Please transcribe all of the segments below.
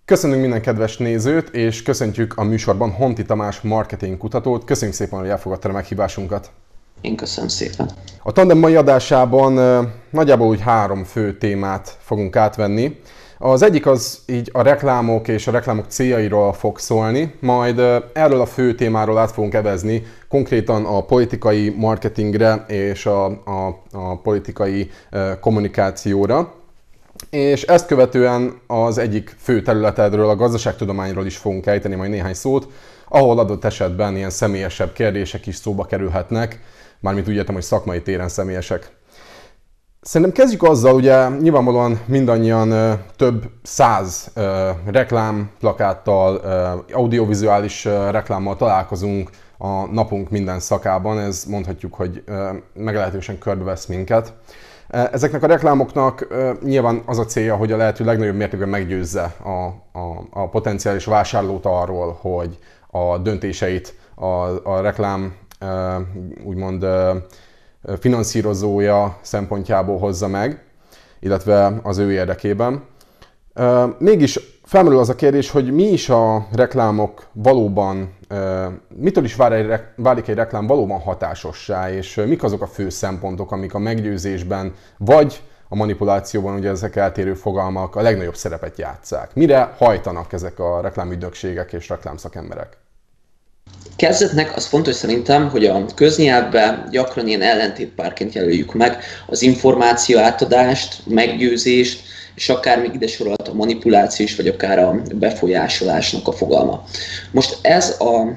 Köszönünk minden kedves nézőt, és köszöntjük a műsorban Honti Tamás marketing kutatót. Köszönjük szépen, hogy elfogadta a meghívásunkat. Én köszönöm szépen. A Tandem mai adásában nagyjából úgy 3 fő témát fogunk átvenni. Az egyik az így a reklámok és a reklámok céljairól fog szólni, majd erről a fő témáról át fogunk evezni konkrétan a politikai marketingre és a politikai kommunikációra. És ezt követően az egyik fő területedről, a gazdaságtudományról is fogunk ejteni majd néhány szót, ahol adott esetben ilyen személyesebb kérdések is szóba kerülhetnek, mármint úgy értem, hogy szakmai téren személyesek. Szerintem kezdjük azzal, ugye nyilvánvalóan mindannyian több 100 reklámplakáttal, audiovizuális reklámmal találkozunk a napunk minden szakában, ez mondhatjuk, hogy meglehetősen körbevesz minket. Ezeknek a reklámoknak nyilván az a célja, hogy a lehető legnagyobb mértékben meggyőzze a potenciális vásárlót arról, hogy a döntéseit a reklám úgymond finanszírozója szempontjából hozza meg, illetve az ő érdekében. Mégis felmerül az a kérdés, hogy mi is a reklámok valóban, mitől is válik egy reklám valóban hatásossá, és mik azok a fő szempontok, amik a meggyőzésben vagy a manipulációban, ugye ezek eltérő fogalmak, a legnagyobb szerepet játsszák. Mire hajtanak ezek a reklámügynökségek és reklámszakemberek? Kezdetnek az fontos szerintem, hogy a köznyelvben gyakran ilyen ellentétpárként jelöljük meg az információ átadást, meggyőzést, és akár még ide sorolhat a manipuláció is, vagy akár a befolyásolásnak a fogalma. Most ez a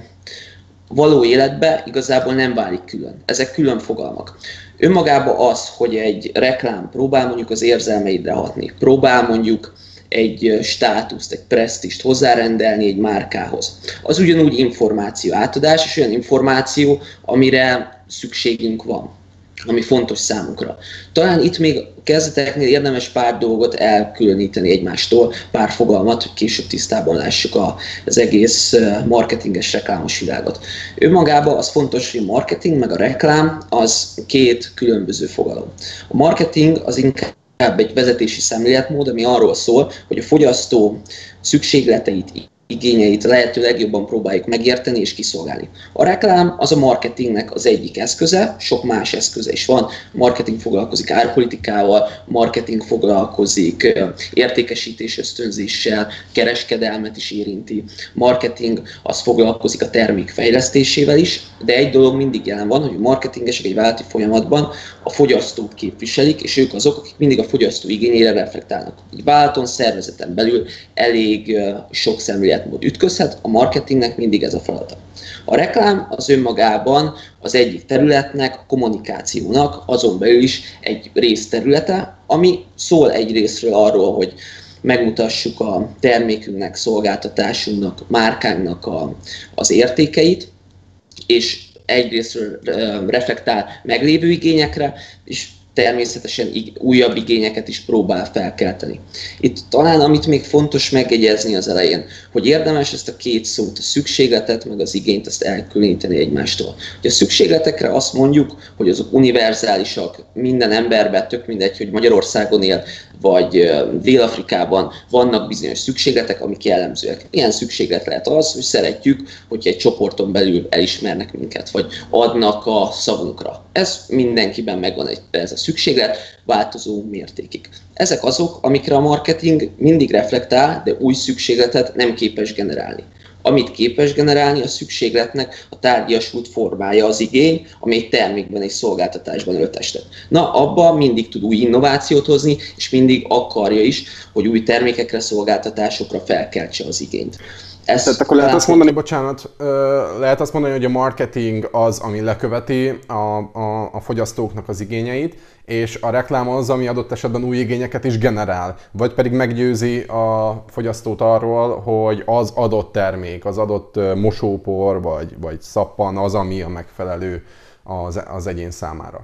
való életbe igazából nem válik külön. Ezek külön fogalmak. Önmagában az, hogy egy reklám próbál mondjuk az érzelmeidre hatni, próbál mondjuk egy státuszt, egy presztist hozzárendelni egy márkához. Az ugyanúgy információ átadás, és olyan információ, amire szükségünk van, ami fontos számunkra. Talán itt még a kezdeteknél érdemes pár dolgot elkülöníteni egymástól, pár fogalmat, hogy később tisztában lássuk az egész marketinges reklámos világot. Önmagában az fontos, hogy a marketing meg a reklám az 2 különböző fogalom. A marketing az inkább egy vezetési szemléletmód, ami arról szól, hogy a fogyasztó szükségleteit, igényeit lehető legjobban próbáljuk megérteni és kiszolgálni. A reklám az a marketingnek az egyik eszköze, sok más eszköze is van. Marketing foglalkozik árpolitikával, marketing foglalkozik értékesítés ösztönzéssel, kereskedelmet is érinti. Marketing az foglalkozik a termék fejlesztésével is, de egy dolog mindig jelen van, hogy a marketingesek egy vállalati folyamatban a fogyasztót képviselik, és ők azok, akik mindig a fogyasztó igényére reflektálnak. Egy vállalaton, szervezeten belül elég sok szemléletmód ütközhet, a marketingnek mindig ez a feladata. A reklám az önmagában az egyik területnek, a kommunikációnak azon belül is egy részterülete, ami szól egyrésztről arról, hogy megmutassuk a termékünknek, szolgáltatásunknak, márkánknak az értékeit, és egyrésztről reflektál meglévő igényekre, és természetesen újabb igényeket is próbál felkelteni. Itt talán amit még fontos megjegyezni az elején, hogy érdemes ezt a 2 szót, a szükségletet meg az igényt azt elkülöníteni egymástól. Ugye a szükségletekre azt mondjuk, hogy azok univerzálisak, minden emberben, tök mindegy, hogy Magyarországon él, vagy Dél-Afrikában vannak bizonyos szükségletek, amik jellemzőek. Ilyen szükséglet lehet az, hogy szeretjük, hogy egy csoporton belül elismernek minket, vagy adnak a szavunkra. Ez mindenkiben megvan ez a szükséglet, változó mértékig. Ezek azok, amikre a marketing mindig reflektál, de új szükségletet nem képes generálni. Amit képes generálni, a szükségletnek a tárgyasult formája az igény, ami egy termékben és szolgáltatásban öltestet. Na, abban mindig tud új innovációt hozni, és mindig akarja is, hogy új termékekre, szolgáltatásokra felkeltse az igényt. Tehát akkor lehet azt mondani, lehet azt mondani, hogy a marketing az, ami leköveti a fogyasztóknak az igényeit, és a reklám az, ami adott esetben új igényeket is generál, vagy pedig meggyőzi a fogyasztót arról, hogy az adott termék, az adott mosópor vagy szappan az, ami a megfelelő az egyén számára.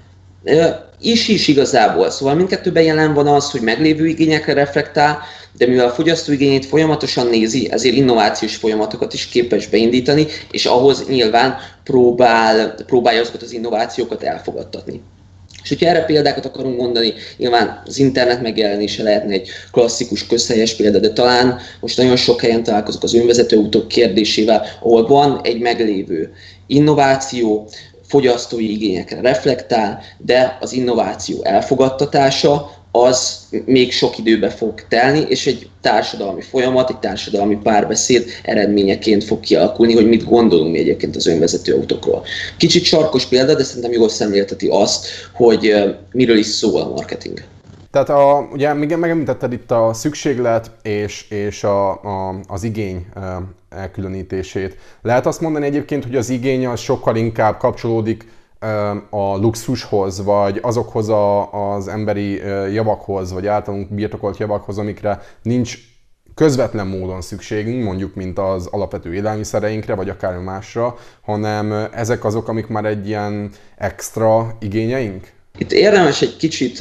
Is igazából. Szóval mindkettőben jelen van az, hogy meglévő igényekre reflektál, de mivel a fogyasztó igényét folyamatosan nézi, ezért innovációs folyamatokat is képes beindítani, és ahhoz nyilván próbálja azokat az innovációkat elfogadtatni. És hogyha erre példákat akarunk mondani, nyilván az internet megjelenése lehetne egy klasszikus, közhelyes példa, de talán most nagyon sok helyen találkozok az önvezető autók kérdésével, ahol van egy meglévő innováció, fogyasztói igényekre reflektál, de az innováció elfogadtatása az még sok időbe fog telni, és egy társadalmi folyamat, egy társadalmi párbeszéd eredményeként fog kialakulni, hogy mit gondolunk mi egyébként az önvezető autókról. Kicsit sarkos példa, de szerintem jól szemlélteti azt, hogy miről is szól a marketing. Tehát ugye megemlítetted itt a szükséglet és az igény elkülönítését. Lehet azt mondani egyébként, hogy az igény az sokkal inkább kapcsolódik a luxushoz, vagy azokhoz az emberi javakhoz, vagy általunk birtokolt javakhoz, amikre nincs közvetlen módon szükségünk, mondjuk mint az alapvető élelmiszereinkre, vagy akár másra, hanem ezek azok, amik már egy ilyen extra igényeink? Itt érdemes egy kicsit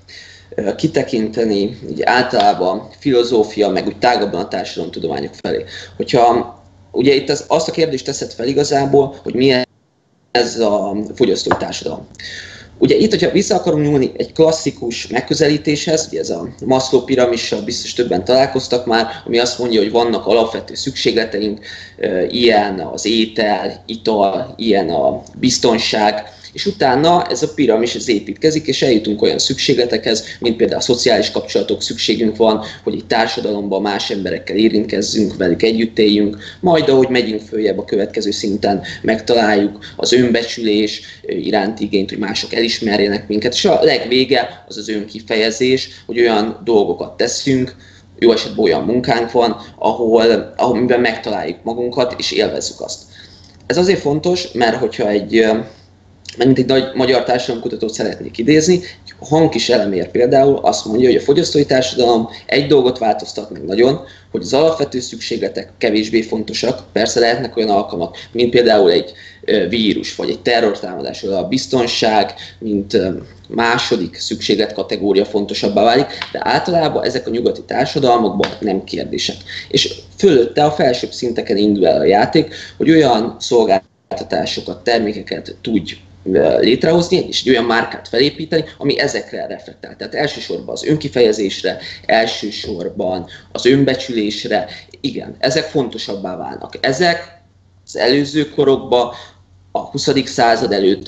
kitekinteni így általában filozófia, meg úgy tágabban a társadalomtudományok felé. Hogyha ugye itt azt a kérdést teszed fel igazából, hogy milyen ez a fogyasztói társadalom. Ugye itt, hogyha vissza akarunk nyúlni egy klasszikus megközelítéshez, ugye ez a Maslow piramissal biztos többen találkoztak már, ami azt mondja, hogy vannak alapvető szükségleteink, ilyen az étel, ital, ilyen a biztonság, és utána ez a piramis ez építkezik, és eljutunk olyan szükségletekhez, mint például a szociális kapcsolatok, szükségünk van, hogy egy társadalomban más emberekkel érintkezzünk, velük együtt éljünk, majd ahogy megyünk följebb a következő szinten, megtaláljuk az önbecsülés iránti igényt, hogy mások elismerjenek minket, és a legvége az az önkifejezés, hogy olyan dolgokat teszünk, jó esetben olyan munkánk van, ahol megtaláljuk magunkat, és élvezzük azt. Ez azért fontos, mert hogyha mint egy nagy magyar társadalomkutatót szeretnék idézni, egy Hankis elemér például azt mondja, hogy a fogyasztói társadalom egy dolgot változtat meg nagyon, hogy az alapvető szükségletek kevésbé fontosak, persze lehetnek olyan alkalmak, mint például egy vírus, vagy egy terrortámadás, a biztonság, mint második szükségletkategória fontosabbá válik, de általában ezek a nyugati társadalmakban nem kérdések. És fölötte a felsőbb szinteken indul el a játék, hogy olyan szolgáltatásokat, termékeket tudj létrehozni, és egy olyan márkát felépíteni, ami ezekre reflektál. Tehát elsősorban az önkifejezésre, elsősorban az önbecsülésre, igen, ezek fontosabbá válnak. Ezek az előző korokban, a 20. század előtt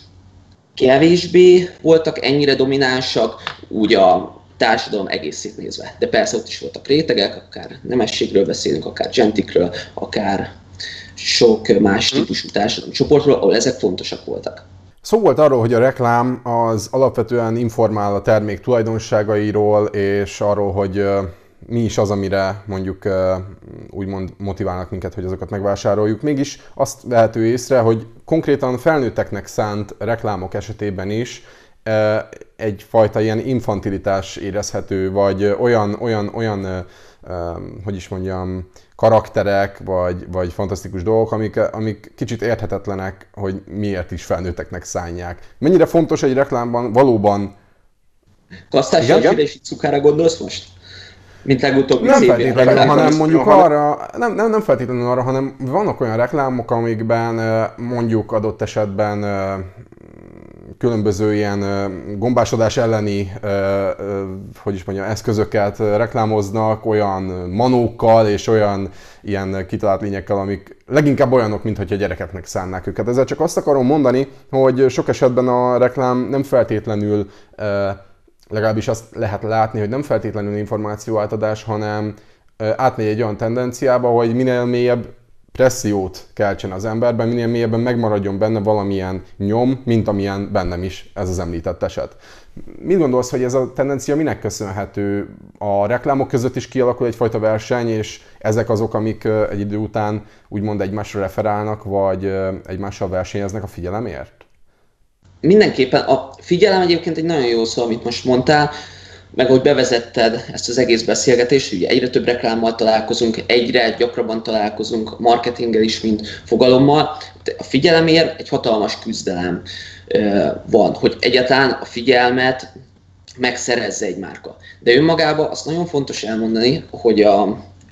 kevésbé voltak ennyire dominánsak, úgy a társadalom egészét nézve. De persze ott is voltak rétegek, akár nemességről beszélünk, akár gentikről, akár sok más típusú társadalmi csoportról, ahol ezek fontosak voltak. Szó volt arról, hogy a reklám az alapvetően informál a termék tulajdonságairól, és arról, hogy mi is az, amire mondjuk úgymond motiválnak minket, hogy azokat megvásároljuk. Mégis azt vehető észre, hogy konkrétan felnőtteknek szánt reklámok esetében is egyfajta ilyen infantilitás érezhető, vagy olyan hogy is mondjam, karakterek, vagy fantasztikus dolgok, amik kicsit érthetetlenek, hogy miért is felnőtteknek szánják. Mennyire fontos egy reklámban valóban... Kasztás és cukára gondolsz most? Mint legutóbbi nem feltétlenül, hanem mondjuk arra, nem feltétlenül arra, hanem vannak olyan reklámok, amikben mondjuk adott esetben különböző ilyen gombásodás elleni, hogy is mondjam, eszközöket reklámoznak, olyan manókkal és olyan ilyen kitalált lényekkel, amik leginkább olyanok, mintha a gyerekeknek szánnák őket. Ezzel csak azt akarom mondani, hogy sok esetben a reklám nem feltétlenül, legalábbis azt lehet látni, hogy nem feltétlenül információátadás, hanem átmegy egy olyan tendenciába, hogy minél mélyebb pressziót keltsen az emberben, minél mélyebben megmaradjon benne valamilyen nyom, mint amilyen bennem is ez az említett eset. Mit gondolsz, hogy ez a tendencia minek köszönhető? A reklámok között is kialakul egyfajta verseny, és ezek azok, amik egy idő után úgymond egymásra referálnak, vagy egymással versenyeznek a figyelemért? Mindenképpen a figyelem egyébként egy nagyon jó szó, amit most mondtál, meg hogy bevezetted ezt az egész beszélgetést, ugye egyre több reklámmal találkozunk, egyre gyakrabban találkozunk marketinggel is, mint fogalommal. A figyelemért egy hatalmas küzdelem van, hogy egyáltalán a figyelmet megszerezze egy márka. De önmagában azt nagyon fontos elmondani, hogy a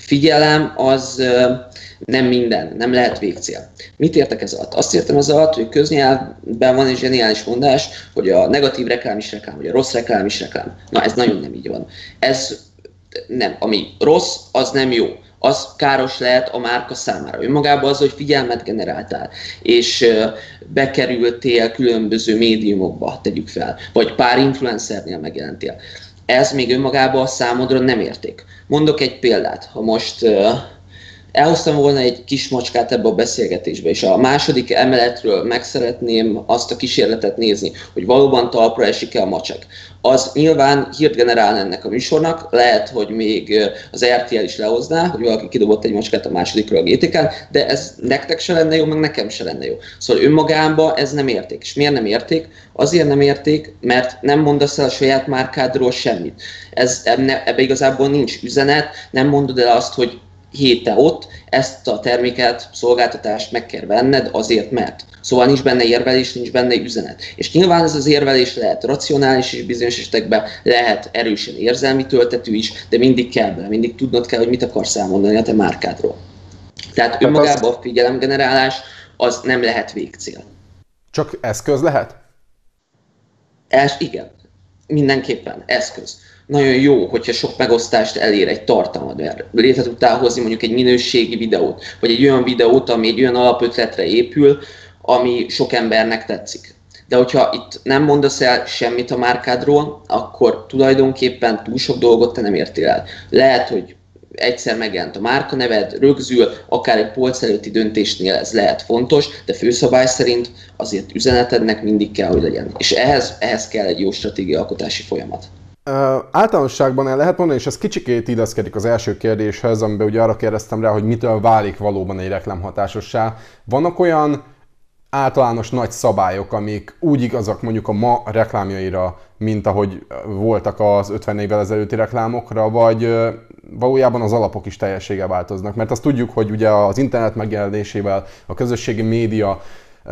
figyelem az nem minden, nem lehet végcél. Mit értek ez alatt? Azt értem az alatt, hogy köznyelvben van egy zseniális mondás, hogy a negatív reklám is reklám, vagy a rossz reklám is reklám. Na, ez nagyon nem így van. Ez nem, ami rossz, az nem jó. Az káros lehet a márka számára. Önmagában az, hogy figyelmet generáltál, és bekerültél különböző médiumokba, tegyük fel, vagy pár influencernél megjelentél. Ez még önmagában a számodra nem érték. Mondok egy példát. Ha most elhoztam volna egy kis macskát ebbe a beszélgetésbe, és a második emeletről meg szeretném azt a kísérletet nézni, hogy valóban talpra esik-e a macsak. Az nyilván hírt generál ennek a műsornak, lehet, hogy még az RTL is lehozná, hogy valaki kidobott egy macskát a másodikról a GTK-n, de ez nektek se lenne jó, meg nekem se lenne jó. Szóval önmagában ez nem érték. És miért nem érték? Azért nem érték, mert nem mondasz el a saját márkádról semmit. Ebbe igazából nincs üzenet, nem mondod el azt, hogy te ott, ezt a terméket, szolgáltatást meg kell venned azért, mert. Szóval nincs benne érvelés, nincs benne üzenet. És nyilván ez az érvelés lehet racionális is bizonyos esetekben, lehet erősen érzelmi töltetű is, de mindig kell bele, mindig tudnod kell, hogy mit akarsz elmondani a te márkádról. Tehát önmagában a figyelemgenerálás az nem lehet végcél. Csak eszköz lehet? Igen, mindenképpen eszköz. Nagyon jó, hogyha sok megosztást elér egy tartalmad, mert létre tudtál hozni mondjuk egy minőségi videót, vagy egy olyan videót, ami egy olyan alapötletre épül, ami sok embernek tetszik. De hogyha itt nem mondasz el semmit a márkádról, akkor tulajdonképpen túl sok dolgot te nem értél el. Lehet, hogy egyszer megjelent a márkaneved, rögzül, akár egy polc előtti döntésnél ez lehet fontos, de főszabály szerint azért üzenetednek mindig kell, hogy legyen. És ehhez kell egy jó stratégiaalkotási folyamat. Általánosságban el lehet mondani, és ez kicsikét illeszkedik az első kérdéshez, amiben ugye arra kérdeztem rá, hogy mitől válik valóban egy reklám hatásossá. Vannak olyan általános nagy szabályok, amik úgy igazak mondjuk a ma reklámjaira, mint ahogy voltak az 50 évvel ezelőtti reklámokra, vagy valójában az alapok is teljességgel változnak? Mert azt tudjuk, hogy ugye az internet megjelenésével, a közösségi média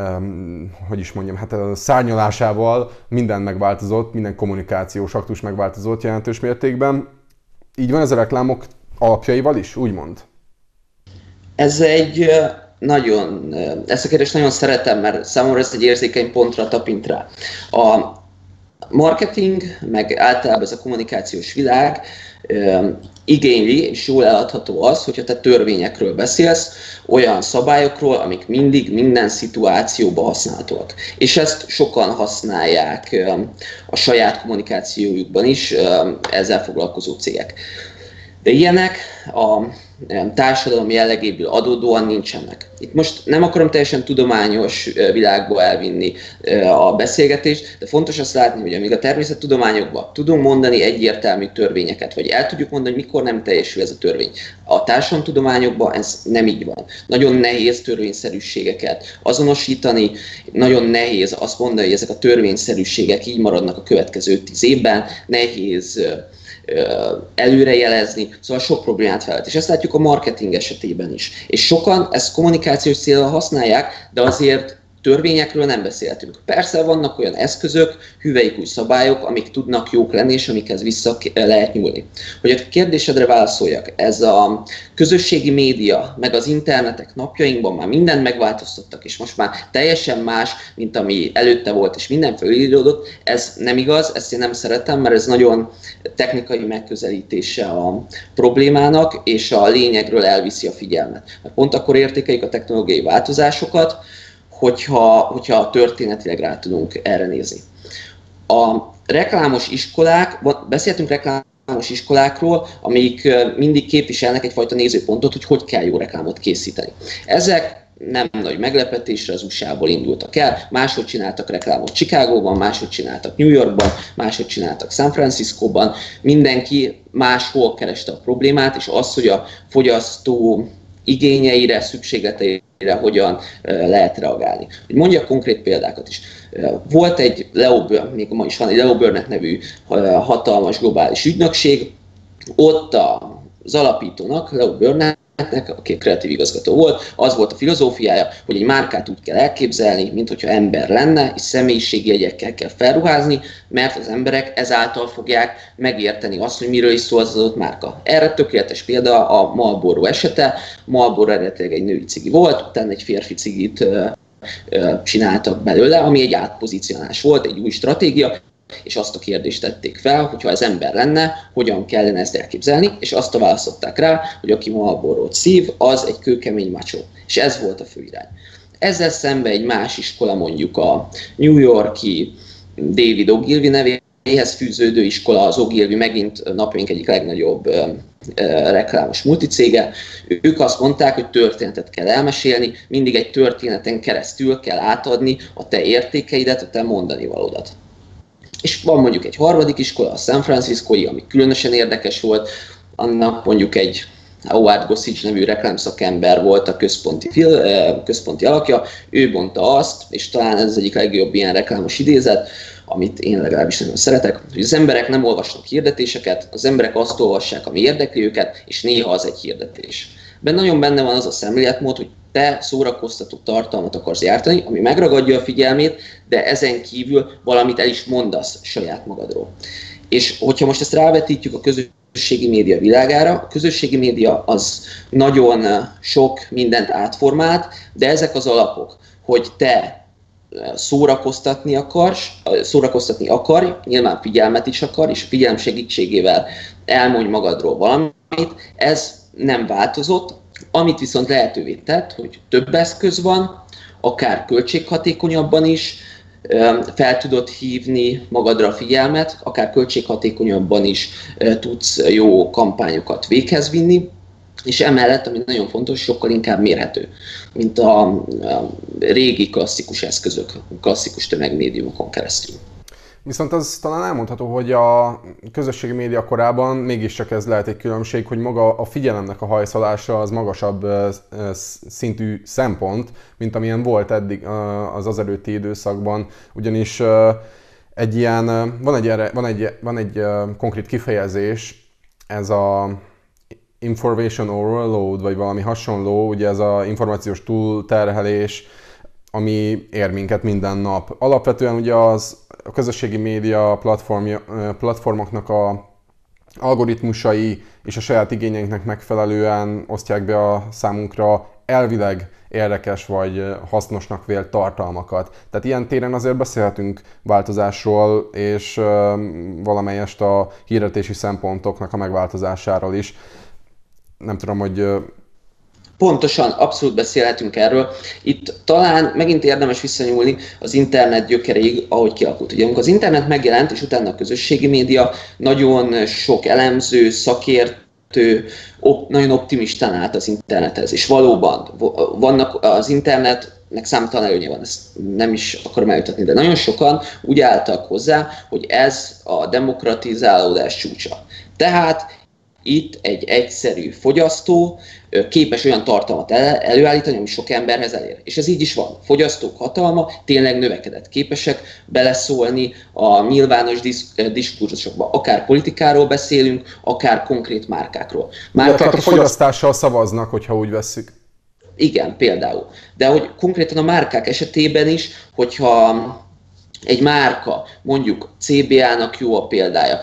a szárnyalásával minden megváltozott, minden kommunikációs aktus megváltozott jelentős mértékben. Így van ez a reklámok alapjaival is, úgymond? Ezt a kérdést nagyon szeretem, mert számomra ez egy érzékeny pontra tapint rá. A marketing, meg általában ez a kommunikációs világ igényli, és jól eladható az, hogyha te törvényekről beszélsz, olyan szabályokról, amik mindig minden szituációban használhatóak. És ezt sokan használják a saját kommunikációjukban is ezzel foglalkozó cégek. De ilyenek a társadalom jellegéből adódóan nincsenek. Itt most nem akarom teljesen tudományos világba elvinni a beszélgetést, de fontos azt látni, hogy amíg a természettudományokban tudunk mondani egyértelmű törvényeket, vagy el tudjuk mondani, hogy mikor nem teljesül ez a törvény. A társadalomtudományokban ez nem így van. Nagyon nehéz törvényszerűségeket azonosítani, nagyon nehéz azt mondani, hogy ezek a törvényszerűségek így maradnak a következő 10 évben, nehéz előrejelezni, szóval sok problémát felvet. És ezt látjuk a marketing esetében is. És sokan ezt kommunikációs célra használják, de azért törvényekről nem beszéltünk. Persze vannak olyan eszközök, hüvelykúj szabályok, amik tudnak jók lenni, és amikhez vissza lehet nyúlni. Hogy a kérdésedre válaszoljak, ez a közösségi média, meg az internetek napjainkban már mindent megváltoztattak, és most már teljesen más, mint ami előtte volt, és minden felíródott. Ez nem igaz, ezt én nem szeretem, mert ez nagyon technikai megközelítése a problémának, és a lényegről elviszi a figyelmet. Mert pont akkor értékeljük a technológiai változásokat, hogyha történetileg rá tudunk erre nézni. A reklámos iskolák, beszéltünk reklámos iskolákról, amik mindig képviselnek egyfajta nézőpontot, hogy kell jó reklámot készíteni. Ezek nem nagy meglepetésre az USA-ból indultak el, máshogy csináltak reklámot Chicagóban, máshogy csináltak New Yorkban, máshogy csináltak San Franciscóban, mindenki máshol kereste a problémát, és az, hogy a fogyasztó igényeire, szükségleteire hogyan lehet reagálni. Hogy mondjak konkrét példákat is. Volt egy Leo Burnett, még ma is van egy Leo Burnett nevű hatalmas globális ügynökség, ott a Az alapítónak, Leo Burnettnek, aki kreatív igazgató volt, az volt a filozófiája, hogy egy márkát úgy kell elképzelni, mint hogyha ember lenne, és személyiségjegyekkel kell felruházni, mert az emberek ezáltal fogják megérteni azt, hogy miről is szól az adott márka. Erre tökéletes példa a Marlboro esete. Marlboro eredetileg egy női cigi volt, utána egy férfi cigit csináltak belőle, ami egy átpozícionálás volt, egy új stratégia, és azt a kérdést tették fel, hogyha ez ember lenne, hogyan kellene ezt elképzelni, és azt a választották rá, hogy aki Marlboro-t szív, az egy kőkemény macsó. És ez volt a fő irány. Ezzel szemben egy más iskola, mondjuk a New York-i David Ogilvy nevéhez fűződő iskola, az Ogilvy megint napjaink egyik legnagyobb reklámos multicége. Ők azt mondták, hogy történetet kell elmesélni, mindig egy történeten keresztül kell átadni a te értékeidet, a te mondani valódat. És van mondjuk egy harmadik iskola, a San Franciscoi, ami különösen érdekes volt, annak mondjuk egy Howard Gossage nevű reklámszakember volt a központi alakja, ő mondta azt, és talán ez az egyik legjobb ilyen reklámos idézet, amit én legalábbis nagyon szeretek, hogy az emberek nem olvasnak hirdetéseket, az emberek azt olvassák, ami érdekli őket, és néha az egy hirdetés. Nagyon benne van az a szemléletmód, hogy te szórakoztató tartalmat akarsz gyártani, ami megragadja a figyelmét, de ezen kívül valamit el is mondasz saját magadról. És hogyha most ezt rávetítjük a közösségi média világára, a közösségi média az nagyon sok mindent átformált, de ezek az alapok, hogy te szórakoztatni akarj, nyilván figyelmet is akar, és a figyelem segítségével elmondj magadról valamit, ez nem változott, amit viszont lehetővé tett, hogy több eszköz van, akár költséghatékonyabban is, fel tudod hívni magadra a figyelmet, akár költséghatékonyabban is tudsz jó kampányokat véghez vinni, és emellett, ami nagyon fontos, sokkal inkább mérhető, mint a régi klasszikus eszközök, klasszikus tömegmédiumokon keresztül. Viszont az talán elmondható, hogy a közösségi média korában mégiscsak ez lehet egy különbség, hogy maga a figyelemnek a hajszolása az magasabb szintű szempont, mint amilyen volt eddig az előtti időszakban, ugyanis van egy konkrét kifejezés, ez a information overload, vagy valami hasonló, ugye ez az információs túlterhelés, ami ér minket minden nap. Alapvetően ugye a közösségi média platformoknak a algoritmusai és a saját igényeinknek megfelelően osztják be a számunkra elvileg érdekes vagy hasznosnak vélt tartalmakat. Tehát ilyen téren azért beszélhetünk változásról, és valamelyest a hirdetési szempontoknak a megváltozásáról is. Nem tudom, hogy... Pontosan, abszolút beszélhetünk erről. Itt talán megint érdemes visszanyúlni az internet gyökereig, ahogy kialakult. Ugye, amikor az internet megjelent, és utána a közösségi média, nagyon sok elemző, szakértő, nagyon optimistán állt az internethez. És valóban vannak az internetnek számtalan előnye van, ezt nem is akarom eljutatni, de nagyon sokan úgy álltak hozzá, hogy ez a demokratizálódás csúcsa. Tehát itt egy egyszerű fogyasztó képes olyan tartalmat előállítani, ami sok emberhez elér. És ez így is van. Fogyasztók hatalma tényleg növekedett. Képesek beleszólni a nyilvános diskurzusokba. Akár politikáról beszélünk, akár konkrét márkákról. Tehát a fogyasztással szavaznak, hogyha úgy vesszük. Igen, például. De hogy konkrétan a márkák esetében is, hogyha egy márka, mondjuk CBA-nak jó a példája.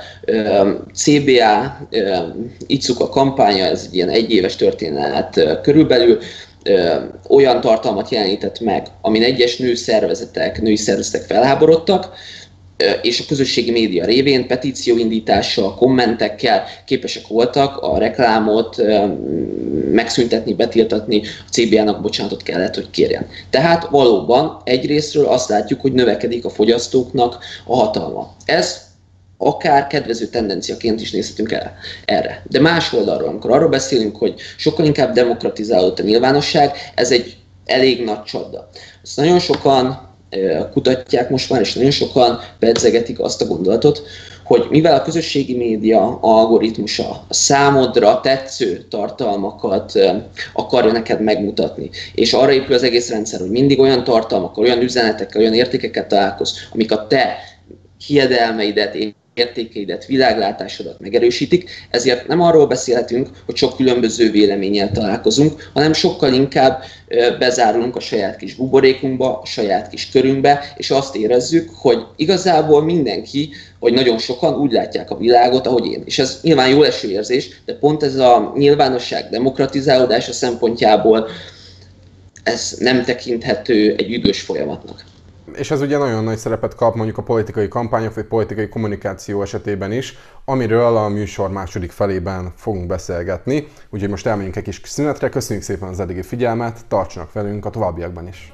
CBA Itsuka kampánya, ez egy ilyen egyéves történet körülbelül, olyan tartalmat jelenített meg, amin egyes női szervezetek felháborodtak, és a közösségi média révén petícióindítással, kommentekkel képesek voltak a reklámot megszüntetni, betiltatni, a CBA-nak bocsánatot kellett, hogy kérjen. Tehát valóban egyrésztről azt látjuk, hogy növekedik a fogyasztóknak a hatalma. Ez akár kedvező tendenciaként is nézhetünk el erre. De más oldalról, amikor arról beszélünk, hogy sokkal inkább demokratizálódott a nyilvánosság, ez egy elég nagy csapda. Ezt nagyon sokan kutatják most már, és nagyon sokan pedzegetik azt a gondolatot, hogy mivel a közösségi média algoritmusa a számodra tetsző tartalmakat akarja neked megmutatni, és arra épül az egész rendszer, hogy mindig olyan tartalmakkal, olyan üzenetekkel, olyan értékekkel találkozz, amik a te hiedelmeidet, értékeidet, világlátásodat megerősítik, ezért nem arról beszélhetünk, hogy sok különböző véleménnyel találkozunk, hanem sokkal inkább bezárulunk a saját kis buborékunkba, a saját kis körünkbe, és azt érezzük, hogy igazából mindenki, vagy nagyon sokan úgy látják a világot, ahogy én. És ez nyilván jó eső érzés, de pont ez a nyilvánosság demokratizálódása szempontjából ez nem tekinthető egy üdvös folyamatnak. És ez ugye nagyon nagy szerepet kap mondjuk a politikai kampányok vagy politikai kommunikáció esetében is, amiről a műsor második felében fogunk beszélgetni. Úgyhogy most elmegyünk egy kis szünetre, köszönjük szépen az eddigi figyelmet, tartsanak velünk a továbbiakban is!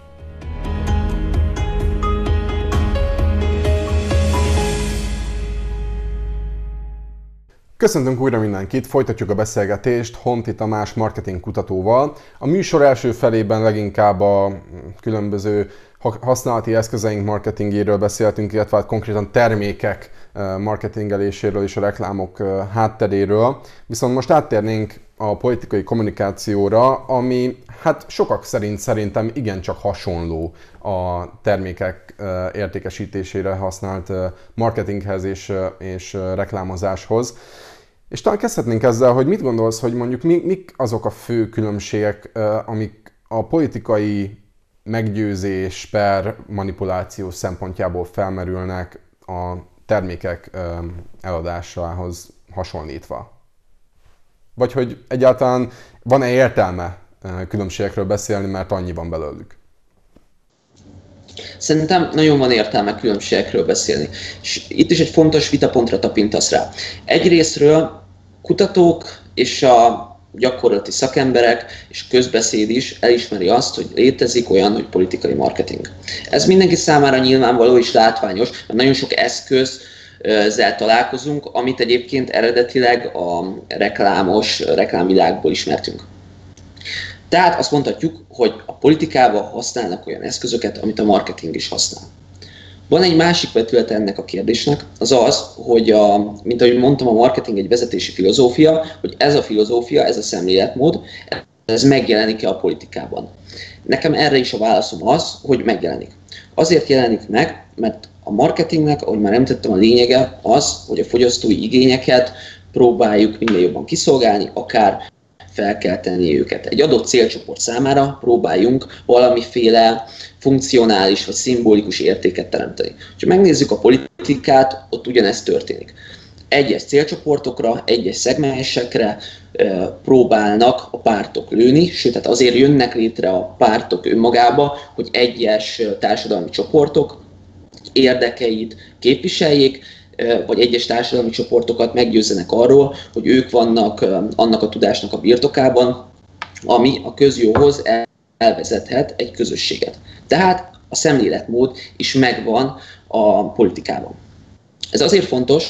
Köszöntünk újra mindenkit, folytatjuk a beszélgetést Honti Tamás marketing kutatóval. A műsor első felében leginkább a különböző használati eszközeink marketingéről beszéltünk, illetve hát konkrétan termékek marketingeléséről és a reklámok hátteréről. Viszont most áttérnénk a politikai kommunikációra, ami hát sokak szerint szerintem igencsak hasonló a termékek értékesítésére használt marketinghez és reklámozáshoz. És talán kezdhetnénk ezzel, hogy mit gondolsz, hogy mondjuk mik azok a fő különbségek, amik a politikai meggyőzés per manipuláció szempontjából felmerülnek a termékek eladásához hasonlítva? Vagy hogy egyáltalán van-e értelme különbségekről beszélni, mert annyi van belőlük? Szerintem nagyon van értelme különbségekről beszélni. És itt is egy fontos vitapontra tapintasz rá. Egyrésztről kutatók és a gyakorlati szakemberek és közbeszéd is elismeri azt, hogy létezik olyan, hogy politikai marketing. Ez mindenki számára nyilvánvaló és látványos, mert nagyon sok eszközzel találkozunk, amit egyébként eredetileg a reklámvilágból ismertünk. Tehát azt mondhatjuk, hogy a politikában használnak olyan eszközöket, amit a marketing is használ. Van egy másik vetülete ennek a kérdésnek, az az, hogy mint ahogy mondtam, a marketing egy vezetési filozófia, hogy ez a filozófia, ez a szemléletmód, ez megjelenik-e a politikában. Nekem erre is a válaszom az, hogy megjelenik. Azért jelenik meg, mert a marketingnek, ahogy már említettem, a lényege az, hogy a fogyasztói igényeket próbáljuk minél jobban kiszolgálni, akár felkelteni őket. Egy adott célcsoport számára próbáljunk valamiféle funkcionális vagy szimbolikus értéket teremteni. Ha megnézzük a politikát, ott ugyanezt történik. Egyes célcsoportokra, egyes szegmensekre próbálnak a pártok lőni, sőt, tehát azért jönnek létre a pártok önmagába, hogy egyes társadalmi csoportok érdekeit képviseljék, vagy egyes társadalmi csoportokat meggyőzzenek arról, hogy ők vannak annak a tudásnak a birtokában, ami a közjóhoz elvezethet egy közösséget. Tehát a szemléletmód is megvan a politikában. Ez azért fontos,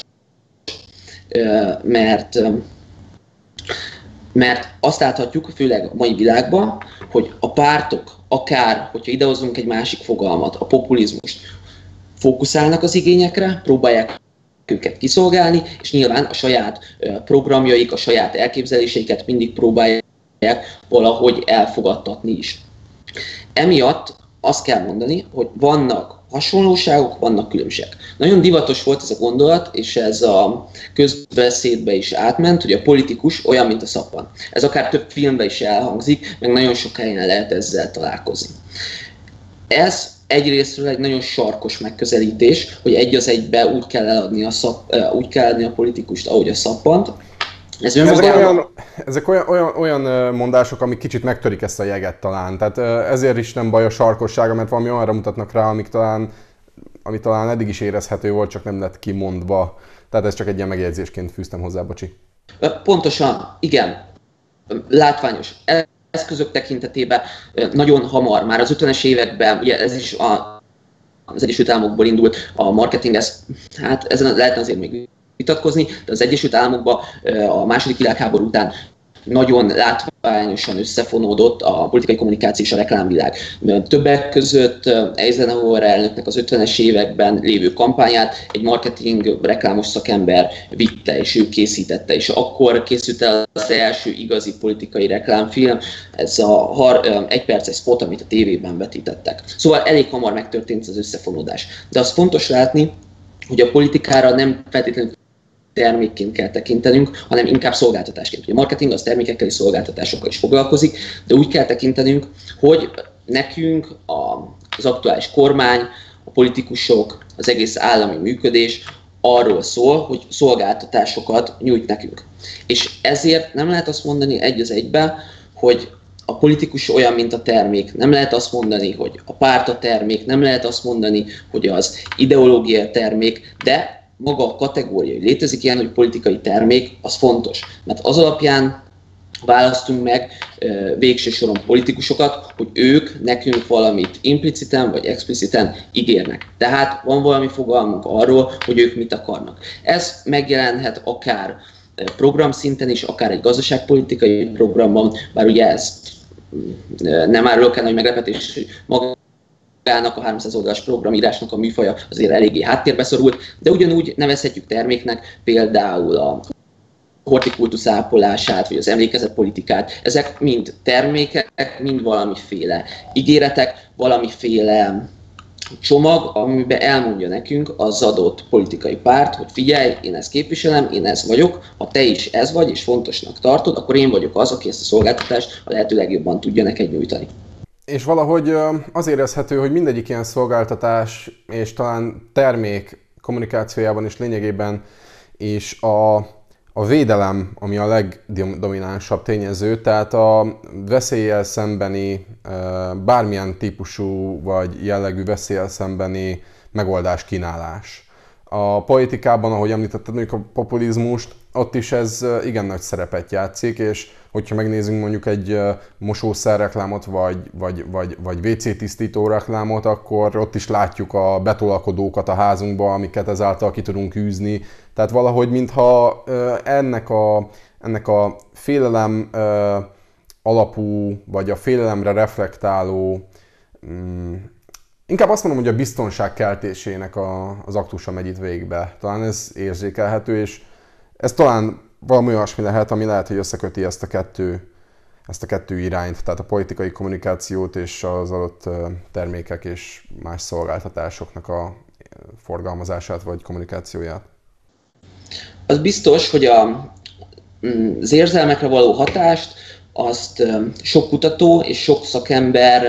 mert azt láthatjuk, főleg a mai világban, hogy a pártok, akár, hogyha idehozunk egy másik fogalmat, a populizmust, fókuszálnak az igényekre, próbálják őket kiszolgálni, és nyilván a saját programjaik, a saját elképzeléseiket mindig próbálják valahogy elfogadtatni is. Emiatt azt kell mondani, hogy vannak hasonlóságok, vannak különbségek. Nagyon divatos volt ez a gondolat, és ez a közbeszédbe is átment, hogy a politikus olyan, mint a szappan. Ez akár több filmben is elhangzik, meg nagyon sok helyen lehet ezzel találkozni. Ez egyrésztről egy nagyon sarkos megközelítés, hogy egy az egybe úgy kell eladni a politikust, ahogy a szappant. Ezek olyan mondások, amik kicsit megtörik ezt a jeget talán. Tehát ezért is nem baj a sarkossága, mert valami olyanra mutatnak rá, ami talán eddig is érezhető volt, csak nem lett kimondva. Tehát ez csak egy ilyen megjegyzésként fűztem hozzá, bocsi. Pontosan, igen. Látványos. Eszközök tekintetében nagyon hamar, már az 50-es években, ugye ez is az Egyesült Államokból indult a marketing, hát ezen lehetne azért még vitatkozni, de az Egyesült Államokban a második világháború után nagyon látványosan összefonódott a politikai kommunikáció és a reklámvilág. Többek között Eisenhower elnöknek az 50-es években lévő kampányát egy marketing reklámos szakember vitte, és ő készítette, és akkor készült el az első igazi politikai reklámfilm, ez a egyperces spot, amit a tévében vetítettek. Szóval elég hamar megtörtént az összefonódás. De az fontos látni, hogy a politikára nem feltétlenül termékként kell tekintenünk, hanem inkább szolgáltatásként. Ugye a marketing az termékekkel és szolgáltatásokkal is foglalkozik, de úgy kell tekintenünk, hogy nekünk az aktuális kormány, a politikusok, az egész állami működés arról szól, hogy szolgáltatásokat nyújt nekünk. És ezért nem lehet azt mondani egy az egybe, hogy a politikus olyan, mint a termék. Nem lehet azt mondani, hogy a párt a termék, nem lehet azt mondani, hogy az ideológia a termék, de maga a kategória, hogy létezik ilyen, hogy politikai termék, az fontos. Mert az alapján választunk meg végső soron politikusokat, hogy ők nekünk valamit impliciten vagy expliciten ígérnek. Tehát van valami fogalmunk arról, hogy ők mit akarnak. Ez megjelenhet akár programszinten is, akár egy gazdaságpolitikai programban, bár ugye ez nem árulok el nagy meglepetés, hogy magának a 300 oldalas programírásnak a műfaja azért eléggé háttérbe szorult, de ugyanúgy nevezhetjük terméknek például a hortikultusz ápolását, vagy az emlékezetpolitikát. Ezek mind termékek, mind valamiféle ígéretek, valamiféle csomag, amiben elmondja nekünk az adott politikai párt, hogy figyelj, én ezt képviselem, én ez vagyok, ha te is ez vagy, és fontosnak tartod, akkor én vagyok az, aki ezt a szolgáltatást a lehető legjobban tudja neked nyújtani. És valahogy az érezhető, hogy mindegyik ilyen szolgáltatás és talán termék kommunikációjában is lényegében is a védelem, ami a legdominánsabb tényező, tehát a veszéllyel szembeni, bármilyen típusú vagy jellegű veszéllyel szembeni megoldás kínálás. A politikában, ahogy említetted, mondjuk a populizmust, ott is ez igen nagy szerepet játszik, és hogyha megnézzünk mondjuk egy mosószerreklámot, vagy WC tisztító reklámot, akkor ott is látjuk a betolakodókat a házunkba, amiket ezáltal ki tudunk űzni. Tehát valahogy mintha ennek a félelem alapú, vagy a félelemre reflektáló, inkább azt mondom, hogy a biztonság keltésének az aktusa megy itt végbe. Talán ez érzékelhető, és ez talán valami olyasmi lehet, ami lehet, hogy összeköti ezt a kettő irányt, tehát a politikai kommunikációt és az adott termékek és más szolgáltatásoknak a forgalmazását vagy kommunikációját. Az biztos, hogy az érzelmekre való hatást azt sok kutató és sok szakember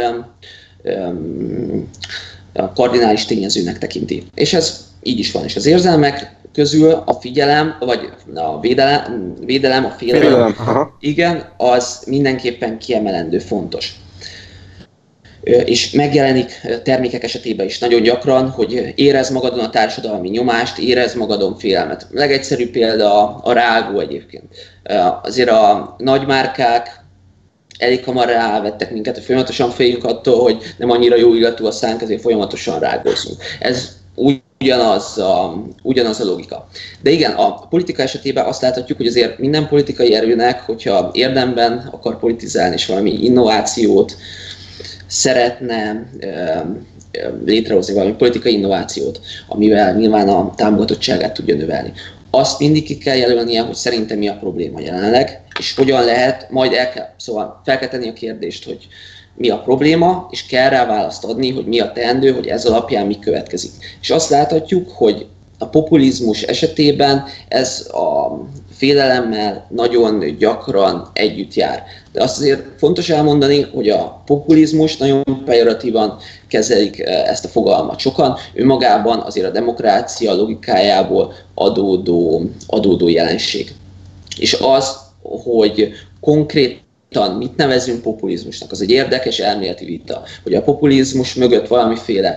kardinális tényezőnek tekinti. És ez így is van. És az érzelmek közül a figyelem, vagy a védelem, a félelem, igen, az mindenképpen kiemelendő fontos. És megjelenik termékek esetében is nagyon gyakran, hogy érez magadon a társadalmi nyomást, érez magadon félelmet. A legegyszerűbb példa a rágó egyébként. Azért a nagymárkák elég hamar rávettek minket, hogy folyamatosan féljünk attól, hogy nem annyira jó illatú a szánk, ezért folyamatosan rágózunk. Ez ugyanaz a logika. De igen, a politika esetében azt láthatjuk, hogy azért minden politikai erőnek, hogyha érdemben akar politizálni és valami innovációt szeretne létrehozni, valami politikai innovációt, amivel nyilván a támogatottságát tudja növelni. Azt mindig ki kell jelölnie, hogy szerintem mi a probléma jelenleg, és hogyan lehet, majd szóval fel kell tenni a kérdést, hogy mi a probléma, és kell rá választ adni, hogy mi a teendő, hogy ez alapján mi következik. És azt láthatjuk, hogy a populizmus esetében ez a félelemmel nagyon gyakran együtt jár. De azt azért fontos elmondani, hogy a populizmus nagyon pejoratívan kezelik ezt a fogalmat sokan, önmagában azért a demokrácia logikájából adódó jelenség. És az, hogy konkrétan mit nevezünk populizmusnak, az egy érdekes elméleti vita, hogy a populizmus mögött valamiféle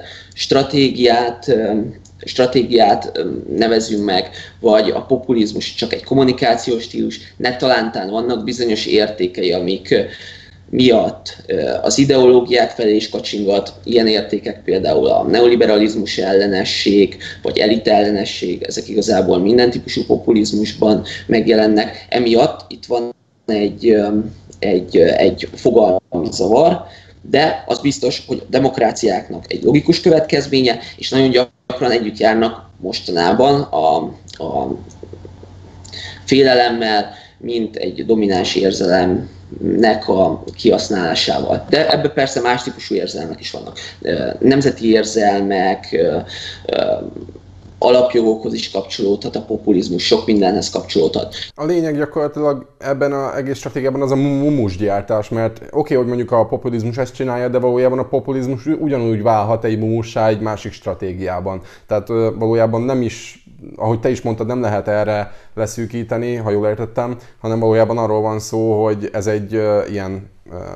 stratégiát nevezünk meg, vagy a populizmus csak egy kommunikációs stílus, ne talántán vannak bizonyos értékei, amik miatt az ideológiák felé is kacsingat, ilyen értékek például a neoliberalizmus ellenesség, vagy elit ellenesség, ezek igazából minden típusú populizmusban megjelennek. Emiatt itt van egy fogalmi zavar, de az biztos, hogy a demokráciáknak egy logikus következménye, és nagyon gyakran együtt járnak mostanában a félelemmel, mint egy domináns érzelemnek a kihasználásával. De ebben persze más típusú érzelmek is vannak. Nemzeti érzelmek, alapjogokhoz is kapcsolódhat a populizmus, sok mindenhez kapcsolódhat. A lényeg gyakorlatilag ebben az egész stratégiában az a mumusgyártás, mert oké, hogy mondjuk a populizmus ezt csinálja, de valójában a populizmus ugyanúgy válhat egy mumussá egy másik stratégiában. Tehát valójában nem is, ahogy te is mondtad, nem lehet erre leszűkíteni, ha jól értettem, hanem valójában arról van szó, hogy ez egy ilyen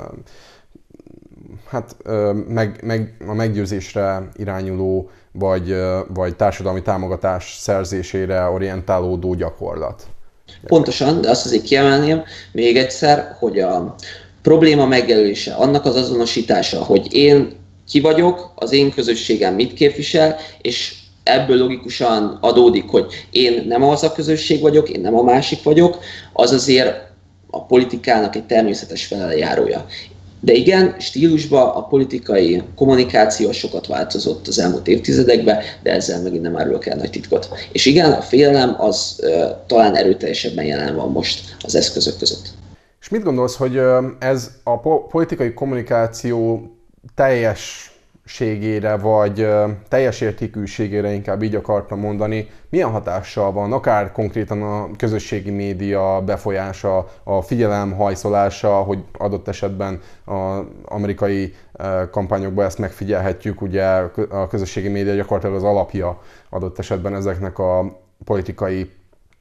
a meggyőzésre irányuló, vagy társadalmi támogatás szerzésére orientálódó gyakorlat. Pontosan, de azt azért kiemelném még egyszer, hogy a probléma megjelölése, annak az azonosítása, hogy én ki vagyok, az én közösségem mit képvisel, és ebből logikusan adódik, hogy én nem az a közösség vagyok, én nem a másik vagyok, az azért a politikának egy természetes feleljárója. De igen, stílusban a politikai kommunikáció sokat változott az elmúlt évtizedekben, de ezzel megint nem árulok el nagy titkot. És igen, a félelem az talán erőteljesebben jelen van most az eszközök között. És mit gondolsz, hogy ez a politikai kommunikáció teljességére, vagy teljes értékűségére, inkább így akartam mondani, milyen hatással van, akár konkrétan a közösségi média befolyása, a figyelem hajszolása, hogy adott esetben az amerikai kampányokban ezt megfigyelhetjük, ugye a közösségi média gyakorlatilag az alapja adott esetben ezeknek a politikai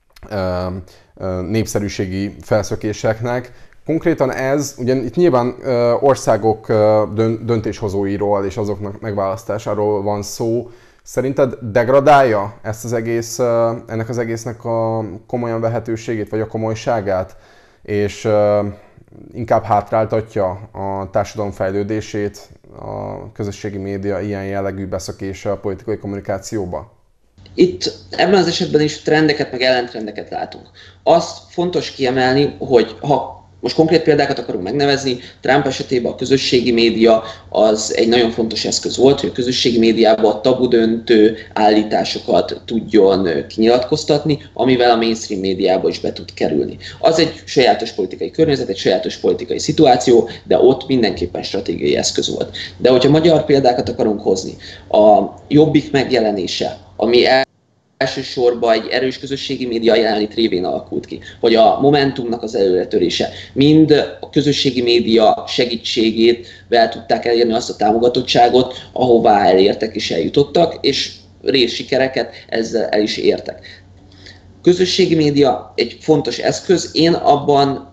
népszerűségi felszökéseknek. Konkrétan ez, ugye itt nyilván országok döntéshozóiról és azoknak megválasztásáról van szó. Szerinted degradálja ezt az egész, ennek az egésznek a komolyan vehetőségét, vagy a komolyságát, és inkább hátráltatja a társadalom fejlődését a közösségi média ilyen jellegű beszökése a politikai kommunikációba? Itt ebben az esetben is trendeket, meg ellentrendeket látunk. Azt fontos kiemelni, hogy ha most konkrét példákat akarunk megnevezni, Trump esetében a közösségi média az egy nagyon fontos eszköz volt, hogy a közösségi médiában a tabudöntő állításokat tudjon kinyilatkoztatni, amivel a mainstream médiába is be tud kerülni. Az egy sajátos politikai környezet, egy sajátos politikai szituáció, de ott mindenképpen stratégiai eszköz volt. De hogyha magyar példákat akarunk hozni, a Jobbik megjelenése, ami elsősorban egy erős közösségi média jelenlét révén alakult ki, hogy a Momentumnak az előretörése, mind a közösségi média segítségével tudták elérni azt a támogatottságot, ahová elértek és eljutottak, és részsikereket ezzel el is értek. Közösségi média egy fontos eszköz, én abban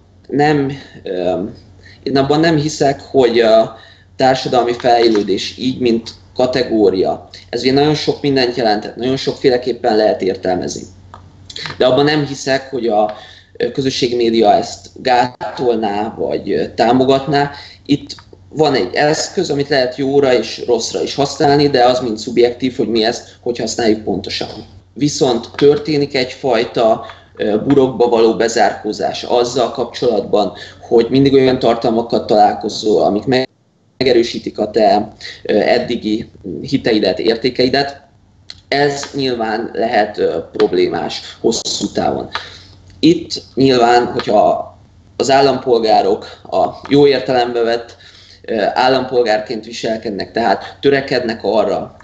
nem hiszek, hogy a társadalmi fejlődés így, mint kategória. Ez ugye nagyon sok mindent jelentett, nagyon sokféleképpen lehet értelmezni. De abban nem hiszek, hogy a közösségi média ezt gátolná, vagy támogatná. Itt van egy eszköz, amit lehet jóra és rosszra is használni, de az mind szubjektív, hogy mi ezt, hogy használjuk pontosan. Viszont történik egyfajta burokba való bezárkózás azzal kapcsolatban, hogy mindig olyan tartalmakkal találkozol, amik megerősítik a te eddigi hiteidet, értékeidet, ez nyilván lehet problémás hosszú távon. Itt nyilván, hogyha az állampolgárok a jó értelembe vett állampolgárként viselkednek, tehát törekednek arra,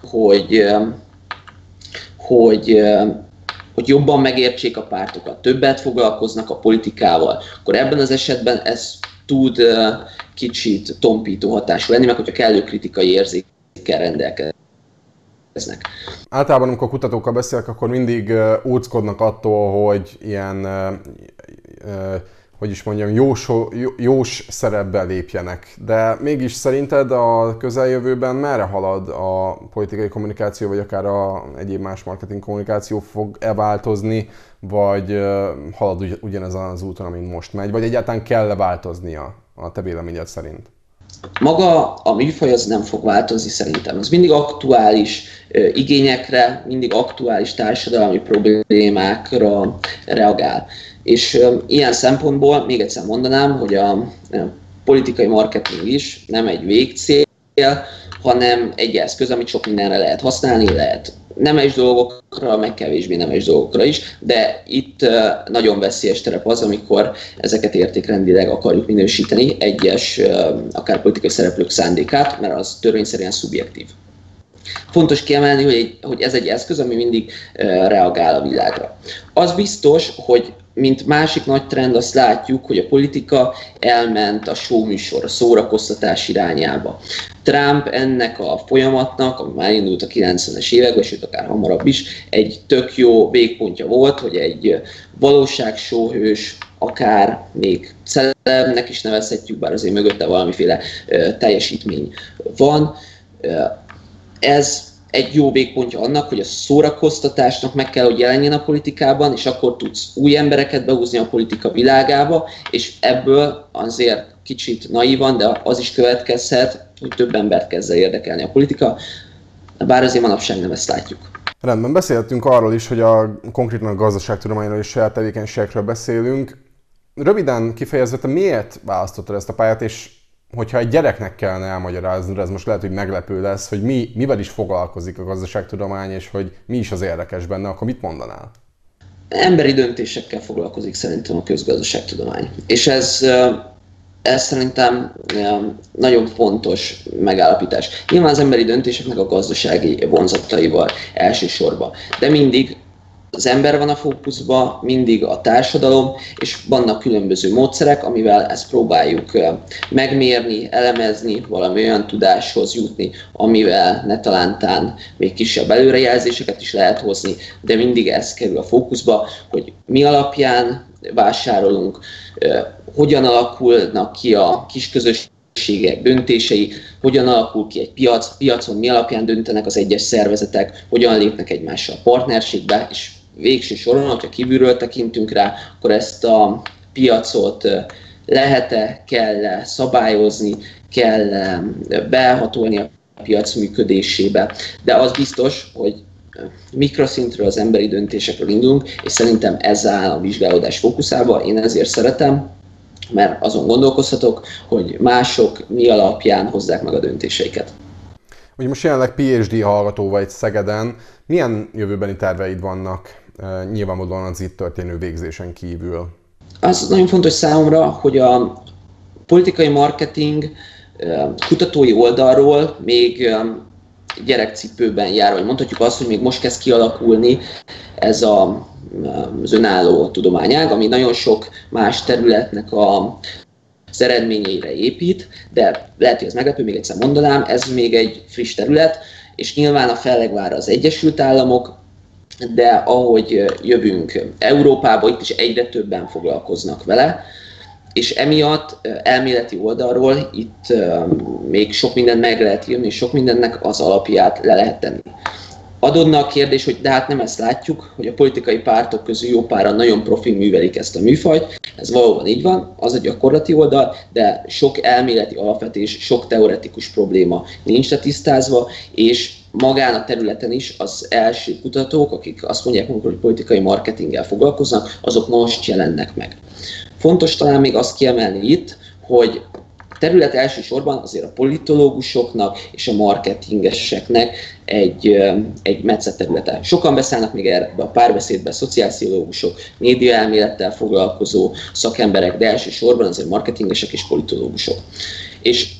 hogy jobban megértsék a pártokat, többet foglalkoznak a politikával, akkor ebben az esetben ez tud kicsit tompító hatású lenni, meg hogyha kellő kritikai érzékkel rendelkeznek. Általában, amikor kutatókkal beszélek, akkor mindig óckodnak attól, hogy ilyen, hogy is mondjam, jós szerepbe lépjenek. De mégis szerinted a közeljövőben merre halad a politikai kommunikáció, vagy akár egyéb más marketing kommunikáció, fog-e változni, vagy halad ugyanezen az úton, amin most megy, vagy egyáltalán kell-e változnia a te véleményed szerint? Maga a műfaj az nem fog változni szerintem. Az mindig aktuális igényekre, mindig aktuális társadalmi problémákra reagál. És ilyen szempontból még egyszer mondanám, hogy a politikai marketing is nem egy végcél, hanem egy eszköz, amit sok mindenre lehet használni, lehet nemes dolgokra, meg kevésbé nemes dolgokra is, de itt nagyon veszélyes terep az, amikor ezeket értékrendileg akarjuk minősíteni egyes, akár politikai szereplők szándékát, mert az törvényszerűen szubjektív. Fontos kiemelni, hogy ez egy eszköz, ami mindig reagál a világra. Az biztos, hogy mint másik nagy trend azt látjuk, hogy a politika elment a showműsor, a szórakoztatás irányába. Trump ennek a folyamatnak, ami már indult a 90-es években, sőt akár hamarabb is, egy tök jó végpontja volt, hogy egy valóságsóhős, akár még celebnek is nevezhetjük, bár azért mögötte valamiféle teljesítmény van. Ez egy jó végpontja annak, hogy a szórakoztatásnak meg kell, hogy jelenjen a politikában, és akkor tudsz új embereket behúzni a politika világába, és ebből azért kicsit naívan, de az is következhet, hogy több embert kezd el érdekelni a politika, bár azért manapság nem ezt látjuk. Rendben, beszéltünk arról is, hogy konkrétan a gazdaságtudományról és saját tevékenységekről beszélünk. Röviden kifejezve, te miért választottad ezt a pályát, és hogyha egy gyereknek kellene elmagyarázni, ez most lehet, hogy meglepő lesz, hogy mivel is foglalkozik a gazdaságtudomány, és hogy mi is az érdekes benne, akkor mit mondanál? Emberi döntésekkel foglalkozik szerintem a közgazdaságtudomány. És ez szerintem nagyon fontos megállapítás. Nyilván az emberi döntéseknek a gazdasági vonzataival elsősorban, de mindig az ember van a fókuszban, mindig a társadalom, és vannak különböző módszerek, amivel ezt próbáljuk megmérni, elemezni, valami olyan tudáshoz jutni, amivel ne talántán még kisebb előrejelzéseket is lehet hozni, de mindig ez kerül a fókuszba, hogy mi alapján vásárolunk, hogyan alakulnak ki a kisközösségek döntései, hogyan alakul ki egy piacon mi alapján döntenek az egyes szervezetek, hogyan lépnek egymással partnerségbe, és végső soron, hogyha kívülről tekintünk rá, akkor ezt a piacot lehet-e, kell szabályozni, kell behatolni a piac működésébe. De az biztos, hogy mikroszintről az emberi döntésekről indulunk, és szerintem ez áll a vizsgálódás fókuszába. Én ezért szeretem, mert azon gondolkozhatok, hogy mások mi alapján hozzák meg a döntéseiket. Ugye most jelenleg PhD hallgató vagy Szegeden. Milyen jövőbeni terveid vannak nyilvánvalóan az itt történő végzésen kívül? Az nagyon fontos számomra, hogy a politikai marketing kutatói oldalról még gyerekcipőben jár, vagy mondhatjuk azt, hogy még most kezd kialakulni ez az önálló tudományág, ami nagyon sok más területnek az eredményeire épít, de lehet, hogy ez meglepő, még egyszer mondanám, ez még egy friss terület, és nyilván a fellegvár az Egyesült Államok, de ahogy jövünk Európába, itt is egyre többen foglalkoznak vele, és emiatt elméleti oldalról itt még sok mindent meg lehet írni, és sok mindennek az alapját le lehet tenni. Adódna a kérdés, hogy de hát nem ezt látjuk, hogy a politikai pártok közül jó páran nagyon profin művelik ezt a műfajt. Ez valóban így van, az a gyakorlati oldal, de sok elméleti alapvetés, sok teoretikus probléma nincs letisztázva, és magán a területen is az első kutatók, akik azt mondják magukról, hogy politikai marketinggel foglalkoznak, azok most jelennek meg. Fontos talán még azt kiemelni itt, hogy terület elsősorban azért a politológusoknak és a marketingeseknek egy metszett területe. Sokan beszállnak még erre a párbeszédbe, szociálpszichológusok, médiaelmélettel foglalkozó szakemberek, de elsősorban azért marketingesek és politológusok. És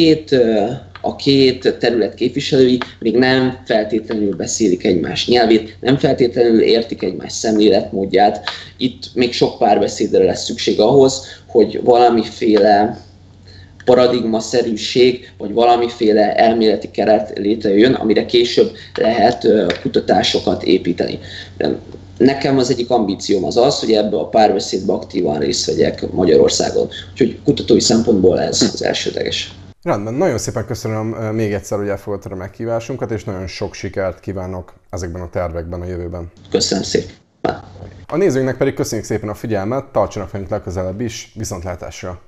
a két terület képviselői még nem feltétlenül beszélik egymás nyelvét, nem feltétlenül értik egymás szemléletmódját. Itt még sok párbeszédre lesz szükség ahhoz, hogy valamiféle paradigmaszerűség, vagy valamiféle elméleti keret létrejöjjön, amire később lehet kutatásokat építeni. Nekem az egyik ambícióm az, hogy ebbe a párbeszédbe aktívan részt vegyek Magyarországon. Úgyhogy kutatói szempontból ez az elsődleges. Rendben, nagyon szépen köszönöm még egyszer, hogy elfogadtad a meghívásunkat, és nagyon sok sikert kívánok ezekben a tervekben a jövőben. Köszönöm szépen. A nézőinknek pedig köszönjük szépen a figyelmet, tartsanak velünk legközelebb is, viszontlátásra!